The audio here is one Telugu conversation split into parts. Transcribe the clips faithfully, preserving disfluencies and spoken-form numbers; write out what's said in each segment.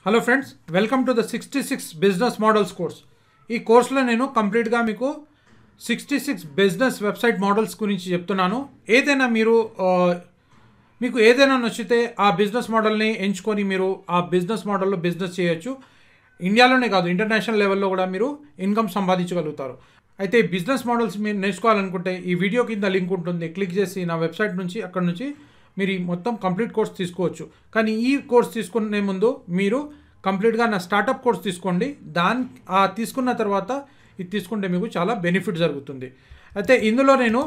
Hello friends, welcome to the sixty six business models course. ఈ కోర్సులో నేను కంప్లీట్గా మీకు sixty six business website models గురించి చెప్తున్నాను. ఏదైనా మీరు మీకు ఏదైనా నచ్చితే ఆ బిజినెస్ మోడల్ని ఎంచుకొని మీరు ఆ బిజినెస్ మోడల్లో బిజినెస్ చేయొచ్చు. ఇండియాలోనే కాదు, ఇంటర్నేషనల్ లెవెల్లో కూడా మీరు ఇన్కమ్ సంపాదించగలుగుతారు. అయితే ఈ బిజినెస్ మోడల్స్ మీరు నేర్చుకోవాలనుకుంటే ఈ వీడియో కింద లింక్ ఉంటుంది, క్లిక్ చేసి నా వెబ్సైట్ నుంచి అక్కడ నుంచి మీరు ఈ మొత్తం కంప్లీట్ కోర్స్ తీసుకోవచ్చు. కానీ ఈ కోర్స్ తీసుకునే ముందు మీరు కంప్లీట్గా నా స్టార్టప్ కోర్స్ తీసుకోండి. దాని ఆ తీసుకున్న తర్వాత ఇది తీసుకుంటే మీకు చాలా బెనిఫిట్ జరుగుతుంది. అయితే ఇందులో నేను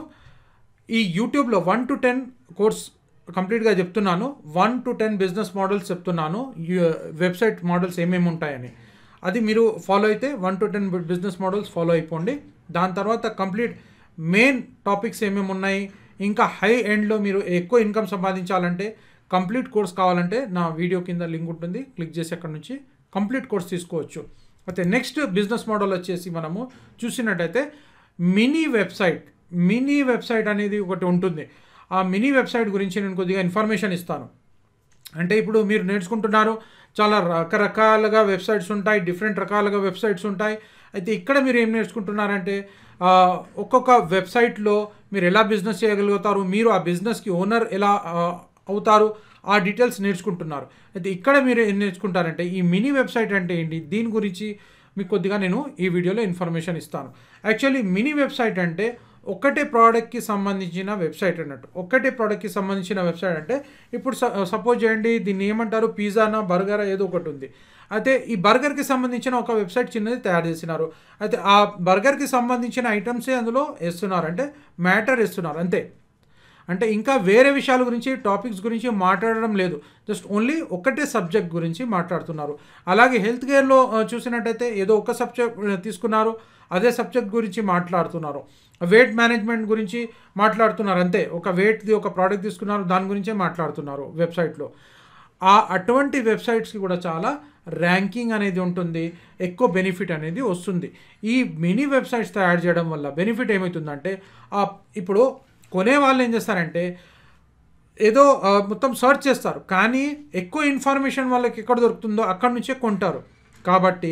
ఈ యూట్యూబ్లో వన్ టు టెన్ కోర్స్ కంప్లీట్గా చెప్తున్నాను. One to ten business models చెప్తున్నాను, వెబ్సైట్ మోడల్స్ ఏమేమి ఉంటాయని. అది మీరు ఫాలో అయితే one to ten business models follow అయిపోండి. దాని తర్వాత కంప్లీట్ మెయిన్ టాపిక్స్ ఏమేమి ఉన్నాయి, ఇంకా హై ఎండ్లో మీరు ఎక్కువ ఇన్కమ్ సంపాదించాలంటే కంప్లీట్ కోర్స్ కావాలంటే నా వీడియో కింద లింక్ ఉంటుంది, క్లిక్ చేసి అక్కడ నుంచి కంప్లీట్ కోర్స్ తీసుకోవచ్చు. అయితే నెక్స్ట్ బిజినెస్ మోడల్ వచ్చేసి మనము చూసినట్టయితే మినీ వెబ్సైట్. మినీ వెబ్సైట్ అనేది ఒకటి ఉంటుంది. ఆ మినీ వెబ్సైట్ గురించి నేను కొద్దిగా ఇన్ఫర్మేషన్ ఇస్తాను. అంటే ఇప్పుడు మీరు నేర్చుకుంటున్నారు, చాలా రకరకాలుగా వెబ్సైట్స్ ఉంటాయి, డిఫరెంట్ రకాలుగా వెబ్సైట్స్ ఉంటాయి. అయితే ఇక్కడ మీరు ఏం నేర్చుకుంటున్నారంటే ఒక్కొక్క వెబ్సైట్లో మీరు ఎలా బిజినెస్ చేయగలుగుతారు, మీరు ఆ బిజినెస్కి ఓనర్ ఎలా అవుతారు, ఆ డీటెయిల్స్ నేర్చుకుంటున్నారు. అయితే ఇక్కడ మీరు ఏం నేర్చుకుంటారంటే ఈ మినీ వెబ్సైట్ అంటే ఏంటి, దీని గురించి మీకు కొద్దిగా నేను ఈ వీడియోలో ఇన్ఫర్మేషన్ ఇస్తాను. యాక్చువల్లీ మినీ వెబ్సైట్ అంటే ఒక్కటే ప్రోడక్ట్కి సంబంధించిన వెబ్సైట్ అన్నట్టు. ఒక్కటే ప్రోడక్ట్కి సంబంధించిన వెబ్సైట్ అంటే ఇప్పుడు సపోజ్ చేయండి, దీన్ని ఏమంటారు, పిజ్జానా బర్గర్ ఏదో ఒకటి ఉంది. అయితే ఈ బర్గర్కి సంబంధించిన ఒక వెబ్సైట్ చిన్నది తయారు చేసినారు. అయితే ఆ బర్గర్కి సంబంధించిన ఐటమ్సే అందులో వేస్తున్నారు, అంటే మ్యాటర్ వేస్తున్నారు అంతే. అంటే ఇంకా వేరే విషయాల గురించి, టాపిక్స్ గురించి మాట్లాడడం లేదు, జస్ట్ ఓన్లీ ఒకటే సబ్జెక్ట్ గురించి మాట్లాడుతున్నారు. అలాగే హెల్త్ కేర్లో చూసినట్టయితే ఏదో ఒక సబ్జెక్ట్ తీసుకున్నారు, అదే సబ్జెక్ట్ గురించి మాట్లాడుతున్నారు. వెయిట్ మేనేజ్మెంట్ గురించి మాట్లాడుతున్నారు అంతే. ఒక వెయిట్ది ఒక ప్రోడక్ట్ తీసుకున్నారు, దాని గురించే మాట్లాడుతున్నారు వెబ్సైట్లో. ఆ అటువంటి వెబ్సైట్స్కి కూడా చాలా ర్యాంకింగ్ అనేది ఉంటుంది, ఎక్కువ బెనిఫిట్ అనేది వస్తుంది. ఈ మినీ వెబ్సైట్స్ తయారు చేయడం వల్ల బెనిఫిట్ ఏమవుతుందంటే ఇప్పుడు కొనే వాళ్ళు ఏం చేస్తారంటే ఏదో మొత్తం సర్చ్ చేస్తారు, కానీ ఎక్కువ ఇన్ఫర్మేషన్ వాళ్ళకి ఎక్కడ దొరుకుతుందో అక్కడ నుంచే కొంటారు. కాబట్టి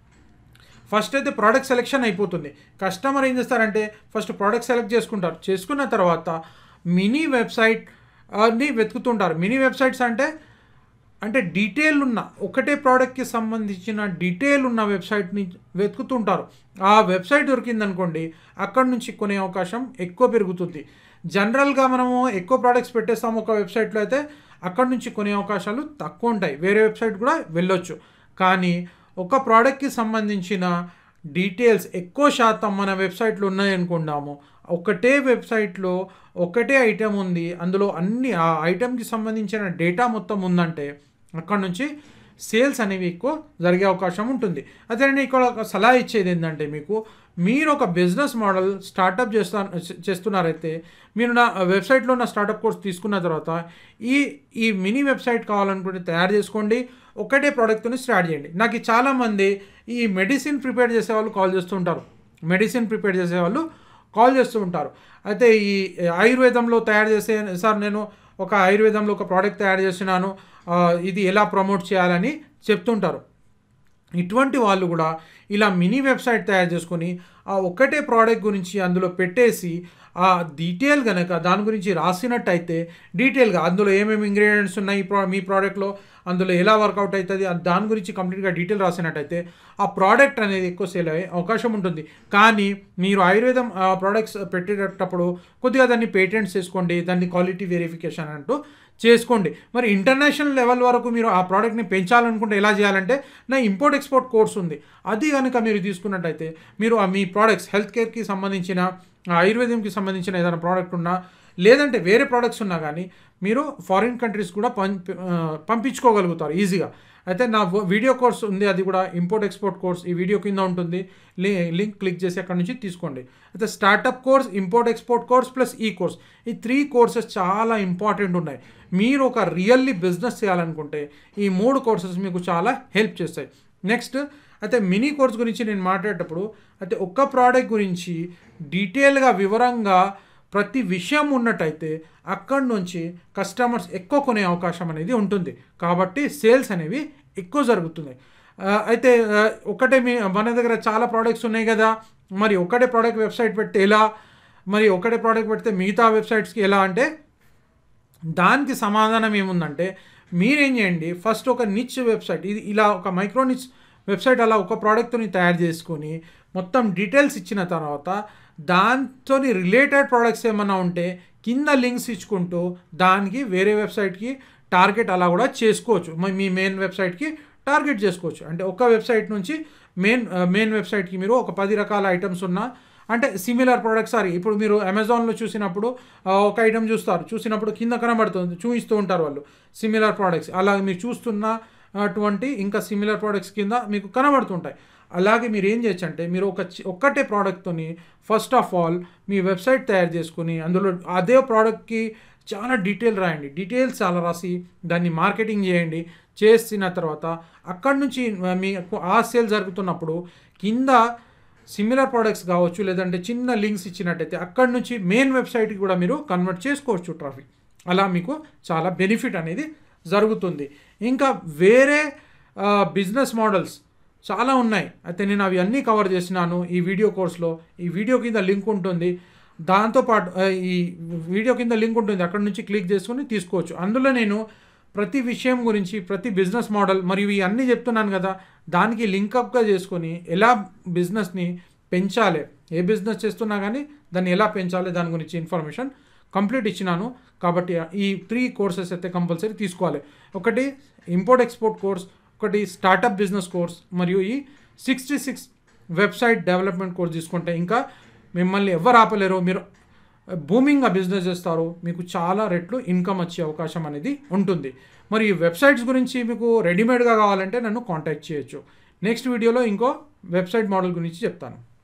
ఫస్ట్ అయితే ప్రోడక్ట్ సెలెక్షన్ అయిపోతుంది. కస్టమర్ ఏం చేస్తారంటే ఫస్ట్ ప్రోడక్ట్ సెలెక్ట్ చేసుకుంటారు, చేసుకున్న తర్వాత మినీ వెబ్సైట్ని వెతుకుతుంటారు. మినీ వెబ్సైట్స్ అంటే అంటే డీటెయిల్ ఉన్న ఒకటే ప్రోడక్ట్కి సంబంధించిన డీటెయిల్ ఉన్న వెబ్సైట్ని వెతుకుతుంటారు. ఆ వెబ్సైట్ దొరికిందనుకోండి, అక్కడ నుంచి కొనే అవకాశం ఎక్కువ పెరుగుతుంది. జనరల్గా మనము ఎక్కువ ప్రోడక్ట్స్ పెట్టేస్తాము ఒక వెబ్సైట్లో, అయితే అక్కడ నుంచి కొనే అవకాశాలు తక్కువ ఉంటాయి. వేరే వెబ్సైట్ కూడా వెళ్ళొచ్చు. కానీ ఒక ప్రోడక్ట్కి సంబంధించిన డీటెయిల్స్ ఎక్కువ శాతం మన వెబ్సైట్లో ఉన్నాయి అనుకుందాము. ఒకటే వెబ్సైట్లో ఒకటే ఐటెం ఉంది, అందులో అన్ని ఆ ఐటెంకి సంబంధించిన డేటా మొత్తం ఉందంటే అక్కడ నుంచి సేల్స్ అనేవి ఎక్కువ జరిగే అవకాశం ఉంటుంది. అదే నేను ఇక్కడ ఒక సలహా ఇచ్చేది ఏంటంటే, మీకు మీరు ఒక బిజినెస్ మోడల్ స్టార్టప్ చేస్తా చేస్తున్నారైతే మీరు నా వెబ్సైట్లో నా స్టార్టప్ కోర్స్ తీసుకున్న తర్వాత ఈ ఈ మినీ వెబ్సైట్ కావాలనుకుంటే తయారు చేసుకోండి, ఒకటే ప్రోడక్ట్ని స్టార్ట్ చేయండి. నాకు చాలామంది ఈ మెడిసిన్ ప్రిపేర్ చేసేవాళ్ళు కాల్ చేస్తూ ఉంటారు, మెడిసిన్ ప్రిపేర్ చేసేవాళ్ళు కాల్ చేస్తూ ఉంటారు. అయితే ఈ ఆయుర్వేదంలో తయారు చేసే సార్ నేను ఒక ఆయుర్వేదంలో ఒక ప్రోడక్ట్ తయారు చేసినాను, ఇది ఎలా ప్రమోట్ చేయాలని చెప్తుంటారు. ఇటువంటి వాళ్ళు కూడా ఇలా మినీ వెబ్సైట్ తయారు చేసుకొని ఆ ఒక్కటే ప్రోడక్ట్ గురించి అందులో పెట్టేసి ఆ డీటెయిల్ కనుక దాని గురించి రాసినట్టయితే, డీటెయిల్గా అందులో ఏమేమి ఇంగ్రీడియంట్స్ ఉన్నాయి ప్రో మీ ప్రోడక్ట్లో, అందులో ఎలా వర్కౌట్ అవుతుంది దాని గురించి కంప్లీట్గా డీటెయిల్ రాసినట్టయితే ఆ ప్రోడక్ట్ అనేది ఎక్కువ సేల్ అయ్యే అవకాశం ఉంటుంది. కానీ మీరు ఆయుర్వేదం ప్రోడక్ట్స్ పెట్టేటప్పుడు కొద్దిగా దాన్ని పేటెంట్స్ చేసుకోండి, దాన్ని క్వాలిటీ వెరిఫికేషన్ అంటూ చేసుకోండి. మరి ఇంటర్నేషనల్ లెవెల్ వరకు మీరు ఆ ప్రోడక్ట్ని పెంచాలనుకుంటే ఎలా చేయాలంటే నా ఇంపోర్ట్ ఎక్స్పోర్ట్ కోర్స్ ఉంది. అది కనుక మీరు తీసుకున్నట్టయితే మీరు ఆ మీ ప్రోడక్ట్స్ హెల్త్ కేర్కి సంబంధించిన, ఆయుర్వేదంకి సంబంధించిన ఏదైనా ప్రోడక్ట్ ఉన్నా, లేదంటే వేరే ప్రోడక్ట్స్ ఉన్నా కానీ మీరు ఫారిన్ కంట్రీస్ కూడా పంపించుకోగలుగుతారు ఈజీగా. అయితే నా వీడియో కోర్స్ ఉంది, అది కూడా ఇంపోర్ట్ ఎక్స్పోర్ట్ కోర్స్, ఈ వీడియో కింద ఉంటుంది, లింక్ క్లిక్ చేసి అక్కడ నుంచి తీసుకోండి. అయితే startup course, import export course plus ఈ కోర్స్, ఈ త్రీ కోర్సెస్ చాలా ఇంపార్టెంట్ ఉన్నాయి. మీరు ఒక రియల్లీ బిజినెస్ చేయాలనుకుంటే ఈ మూడు కోర్సెస్ మీకు చాలా హెల్ప్ చేస్తాయి. నెక్స్ట్ అయితే మినీ కోర్స్ గురించి నేను మాట్లాడేటప్పుడు అయితే ఒక్క ప్రోడక్ట్ గురించి డీటెయిల్గా వివరంగా ప్రతి విషయం ఉన్నట్టయితే అక్కడి నుంచి కస్టమర్స్ ఎక్కువ కొనే అవకాశం అనేది ఉంటుంది. కాబట్టి సేల్స్ అనేవి ఎక్కువ జరుగుతుంది. అయితే ఒకటే మీ మన దగ్గర చాలా ప్రోడక్ట్స్ ఉన్నాయి కదా, మరి ఒకటే ప్రోడక్ట్ వెబ్సైట్ పెడితే ఎలా, మరి ఒకటే ప్రోడక్ట్ పెడితే మిగతా వెబ్సైట్స్కి ఎలా అంటే దానికి సమాధానం ఏముందంటే మీరేం చేయండి, ఫస్ట్ ఒక నిచ్ వెబ్సైట్, ఇది ఇలా ఒక మైక్రో నిచ్ వెబ్సైట్ అలా ఒక ప్రోడక్ట్ని తయారు చేసుకొని మొత్తం డీటెయిల్స్ ఇచ్చిన తర్వాత దాంతో రిలేటెడ్ ప్రోడక్ట్స్ ఏమన్నా ఉంటే కింద లింక్స్ ఇచ్చుకుంటూ దానికి వేరే వెబ్సైట్కి టార్గెట్ అలా కూడా చేసుకోవచ్చు. మీ మెయిన్ వెబ్సైట్కి టార్గెట్ చేసుకోవచ్చు. అంటే ఒక వెబ్సైట్ నుంచి మెయిన్ మెయిన్ వెబ్సైట్కి మీరు ఒక పది రకాల ఐటమ్స్ ఉన్న అంటే సిమిలర్ ప్రోడక్ట్స్ సారీ ఇప్పుడు మీరు అమెజాన్లో చూసినప్పుడు ఒక ఐటమ్ చూస్తారు, చూసినప్పుడు కింద కనబడుతుంది, చూపిస్తూ ఉంటారు వాళ్ళు సిమిలర్ ప్రోడక్ట్స్. అలా మీరు చూస్తున్న అటువంటి ఇంకా సిమిలర్ ప్రోడక్ట్స్ కింద మీకు కనబడుతుంటాయి. అలాగే మీరు ఏం చేయొచ్చు అంటే మీరు ఒక ఒక్కటే ప్రోడక్ట్తోని ఫస్ట్ ఆఫ్ ఆల్ మీ వెబ్సైట్ తయారు చేసుకుని అందులో అదే ప్రోడక్ట్కి చాలా డీటెయిల్ రాయండి, డీటెయిల్స్ చాలా రాసి దాన్ని మార్కెటింగ్ చేయండి. చేసిన తర్వాత అక్కడి నుంచి మీకు ఆ సేల్ జరుగుతున్నప్పుడు కింద సిమిలర్ ప్రోడక్ట్స్ కావచ్చు లేదంటే చిన్న లింక్స్ ఇచ్చినట్టయితే అక్కడి నుంచి మెయిన్ వెబ్సైట్కి కూడా మీరు కన్వర్ట్ చేసుకోవచ్చు ట్రాఫిక్. అలా మీకు చాలా బెనిఫిట్ అనేది జరుగుతుంది. ఇంకా వేరే బిజినెస్ మోడల్స్ చాలా ఉన్నాయి, అయితే నేను అవి అన్నీ కవర్ చేసినాను ఈ వీడియో కోర్స్లో. ఈ వీడియో కింద లింక్ ఉంటుంది, దాంతోపాటు ఈ వీడియో కింద లింక్ ఉంటుంది, అక్కడ నుంచి క్లిక్ చేసుకొని తీసుకోవచ్చు. అందులో నేను ప్రతి విషయం గురించి ప్రతి బిజినెస్ మోడల్ మరియు ఇవి అన్నీ చెప్తున్నాను కదా, దానికి లింకప్గా చేసుకొని ఎలా బిజినెస్ని పెంచాలి, ఏ బిజినెస్ చేస్తున్నా కానీ దాన్ని ఎలా పెంచాలి దాని గురించి ఇన్ఫర్మేషన్ కంప్లీట్ ఇచ్చినాను. కాబట్టి ఈ త్రీ కోర్సెస్ అయితే కంపల్సరీ తీసుకోవాలి. ఒకటి ఇంపోర్ట్ ఎక్స్పోర్ట్ కోర్స్, ఒకటి స్టార్టప్ బిజినెస్ కోర్స్ మరియు ఈ sixty six website development course తీసుకుంటే ఇంకా మిమ్మల్ని ఎవరు ఆపలేరు, మీరు బూమింగ్గా బిజినెస్ చేస్తారు, మీకు చాలా రెట్లు ఇన్కమ్ వచ్చే అవకాశం అనేది ఉంటుంది. మరి ఈ వెబ్సైట్స్ గురించి మీకు రెడీమేడ్గా కావాలంటే నన్ను కాంటాక్ట్ చేయొచ్చు. నెక్స్ట్ వీడియోలో ఇంకో వెబ్సైట్ మోడల్ గురించి చెప్తాను.